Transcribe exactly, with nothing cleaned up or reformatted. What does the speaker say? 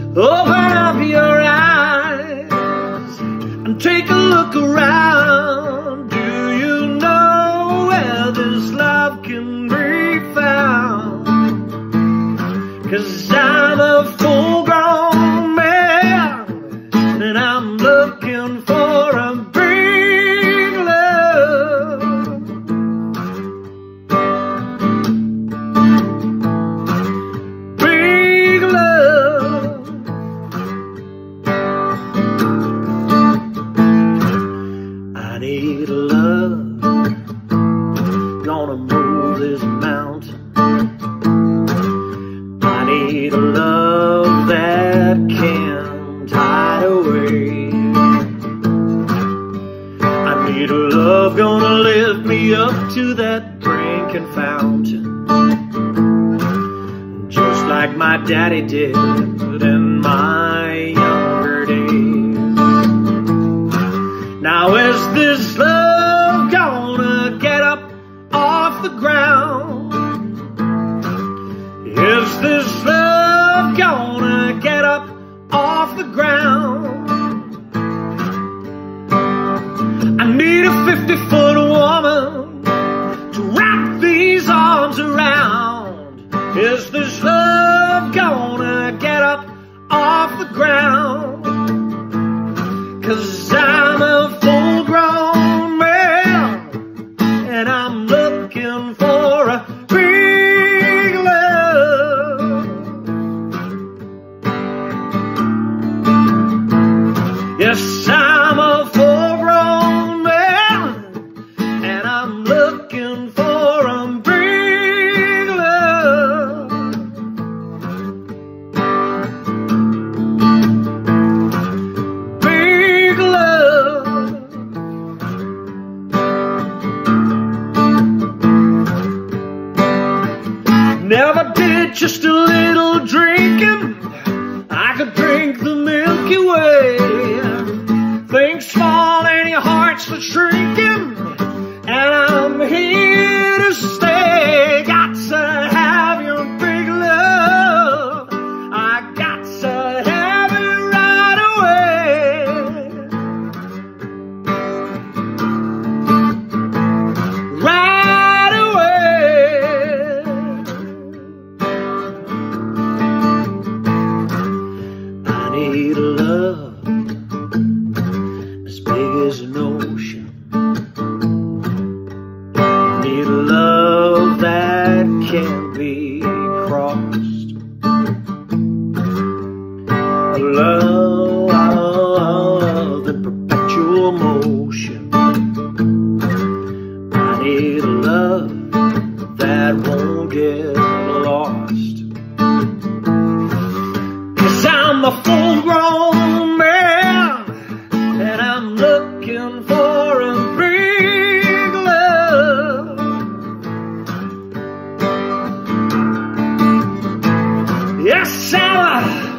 Open up your eyes and take a look around. Do you know where this love can be found? 'Cause I'm a full-grown man and I'm looking for a big love. Big love. I need a love gonna move this mountain. I need a love that can't hide away. I need a love gonna lift me up to that drinking fountain, just like my daddy did in my younger days. Now is this love gonna get up off the ground? Is this love gonna get up off the ground? I need a fifty-foot woman to wrap these arms around. Is this love gonna get up off the ground? 'Cause I'm a full-grown man and I'm looking for a big love. Yes, I'm a full-grown man and I'm looking for a big love. Big love. Never did just a little drinking, I could drink the Milky Way. Think small and your heart's for shrinking, and I'm here to stay. Got to have your big love, I got to have it right away. Right away. I need a love as big as an ocean. Need a love that can't be crossed. A love in perpetual motion. I need a love that won't get lost. 'Cause I'm a full-grown man and I'm looking for a big love. Yes, I'm a